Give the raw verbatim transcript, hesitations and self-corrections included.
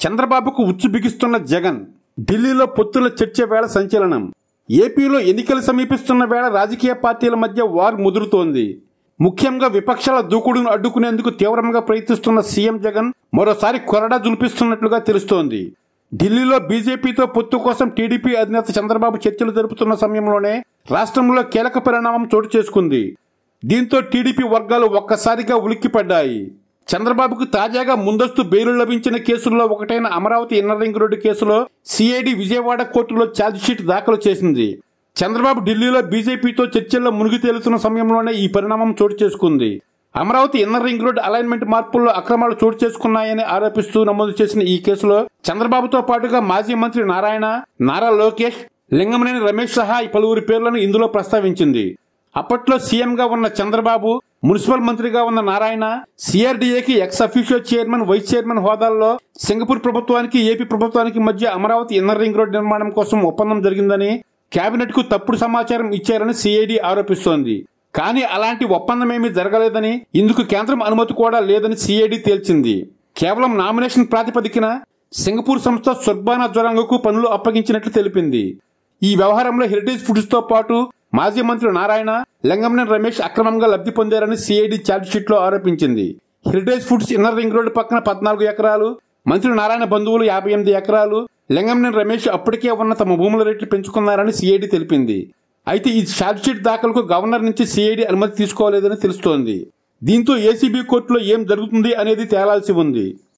చంద్రబాబుకు ఉచ్చు బిగిస్తున్న జగన్. ఢిల్లీలో పొత్తుల చర్చ వేళ సంచలనం. ఏపీలో ఎన్నికలు సమీపిస్తున్న వేళ రాజకీయ పార్టీల మధ్య వార్ ముదురుతోంది. ముఖ్యంగా విపక్షాల దూకుడును అడ్డుకునేందుకు తీవ్రంగా ప్రయత్నిస్తున్న సీఎం జగన్ మరోసారి కొరడా జులిపిస్తున్నట్లుగా తెలుస్తోంది. ఢిల్లీలో బీజేపీతో పొత్తు కోసం టీడీపీ అధినేత చంద్రబాబు చర్చలు జరుపుతున్న సమయంలోనే రాష్ట్రంలో కీలక పరిణామం చోటు చేసుకుంది. దీంతో టీడీపీ వర్గాలు ఒక్కసారిగా ఉలిక్కిపడ్డాయి. చంద్రబాబుకు తాజాగా ముందస్తు బెయిల్ లభించిన కేసుల్లో ఒకటైన అమరావతి ఇన్నర్ రింగ్ రోడ్డు కేసులో సిఐడి విజయవాడ కోర్టులో ఛార్జిషీట్ దాఖలు చేసింది. చంద్రబాబు ఢిల్లీలో బీజేపీతో చర్చల్లో మునిగి తేలుతున్న సమయంలోనే ఈ పరిణామం చోటు చేసుకుంది. Amaravati inner ring road alignment మార్పుల్లో అక్రమాలు చోటు చేసుకున్నాయని ఆరోపిస్తూ నమోదు చేసిన ఈ కేసులో చంద్రబాబుతో పాటుగా మాజీ మంత్రి నారాయణ, నారా లోకేష్, లింగమనేని రమేష్ సహా పలువురి పేర్లను ఇందులో ప్రస్తావించింది. అప్పట్లో సీఎంగా ఉన్న చంద్రబాబు, మున్సిపల్ మంత్రిగా ఉన్న నారాయణ, సిఆర్డీఏకి ex officio chairman, vice chairman హోదాల్లో సింగపూర్ ప్రభుత్వానికి, ఏపీ ప్రభుత్వానికి మధ్య అమరావతి ఇన్నర్ రింగ్ రోడ్ నిర్మాణం కోసం ఒప్పందం జరిగిందని, కేబినెట్ కు తప్పుడు సమాచారం ఇచ్చారని సిఐడి ఆరోపిస్తోంది. కానీ అలాంటి ఒప్పందమేమీ జరగలేదని, ఇందుకు కేంద్రం అనుమతి కూడా లేదని సిఐడి తేల్చింది. కేవలం నామినేషన్ ప్రాతిపదికన సింగపూర్ సంస్థ సుర్బానా జొరాంగ్కు పనులు అప్పగించినట్లు తెలిపింది. ఈ వ్యవహారంలో హెరిటేజ్ ఫుడ్స్ తో పాటు మాజీ మంత్రి నారాయణ, లింగమనేని రమేష్ అక్రమంగా లబ్ధి పొందారని సిఐడి ఛార్జిషీట్ లో ఆరోపించింది. Heritage foods inner ring road పక్కన పద్నాలుగు ఎకరాలు, మంత్రి నారాయణ బంధువులు యాభై ఎనిమిది ఎకరాలు, లింగమనేని రమేష్ అప్పటికే ఉన్న తమ భూముల రేట్లు పెంచుకున్నారని సిఐడి తెలిపింది. అయితే ఈ ఛార్జిషీట్ దాఖలకు గవర్నర్ నుంచి సిఐడి అనుమతి తీసుకోలేదని తెలుస్తోంది. దీంతో ఏసీబీ కోర్టులో ఏం జరుగుతుంది అనేది తేలాల్సి ఉంది.